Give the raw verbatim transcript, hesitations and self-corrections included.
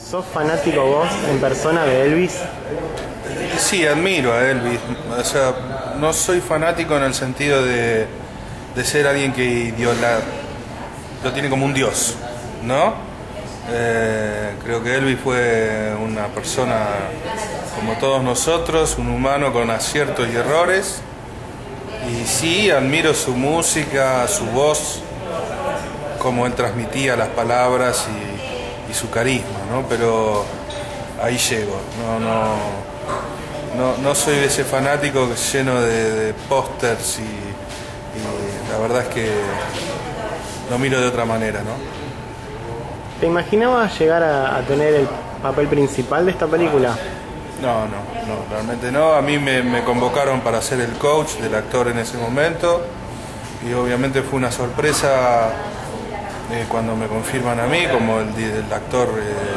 ¿Sos fanático vos en persona de Elvis? Sí, admiro a Elvis. O sea, no soy fanático en el sentido de, de ser alguien que idiola, lo tiene como un dios, ¿no? Eh, creo que Elvis fue una persona como todos nosotros, un humano con aciertos y errores. Y sí, admiro su música, su voz, cómo él transmitía las palabras y, y su carisma, ¿no? Pero ahí llego, no, no, no, no soy de ese fanático lleno de, de pósters y, y la verdad es que lo miro de otra manera, ¿no? ¿Te imaginabas llegar a, a tener el papel principal de esta película? No, no, no, realmente no. A mí me, me convocaron para ser el coach del actor en ese momento y obviamente fue una sorpresa eh, cuando me confirman a mí como el, el actor eh,